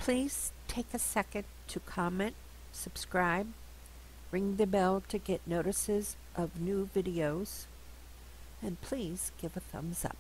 Please take a second to comment, subscribe, ring the bell to get notices of new videos, and please give a thumbs up.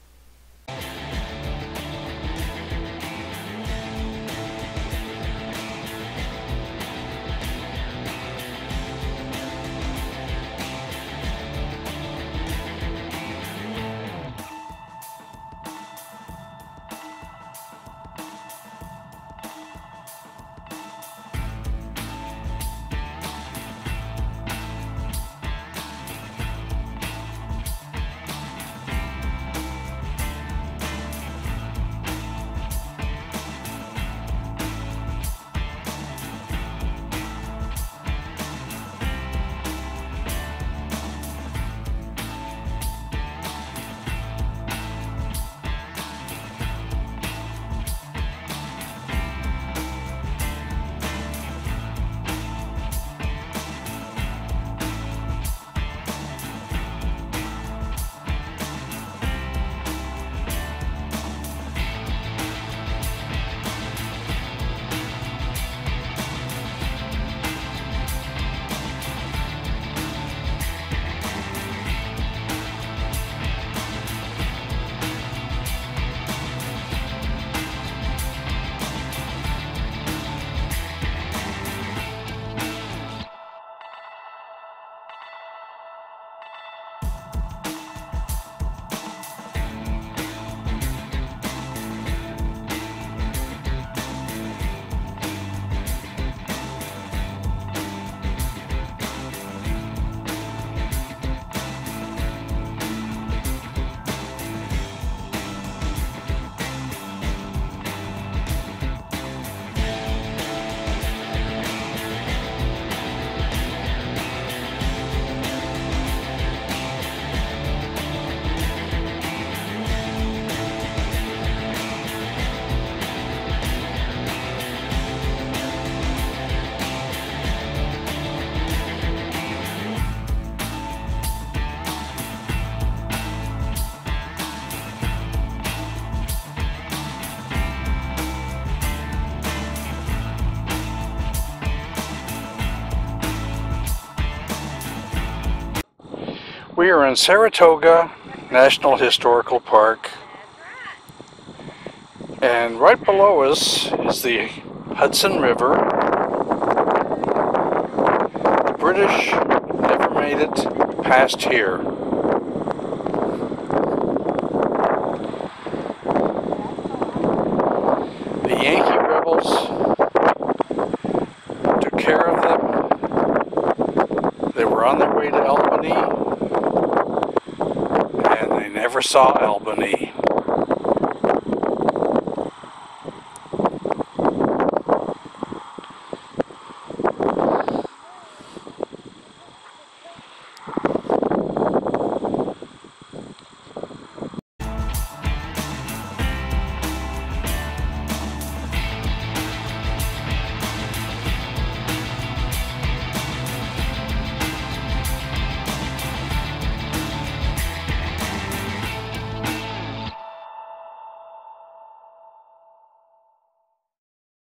We are in Saratoga National Historical Park, and right below us is the Hudson River. The British never made it past here. The Yankee rebels took care of them. They were on their way to Albany. Never saw Albany.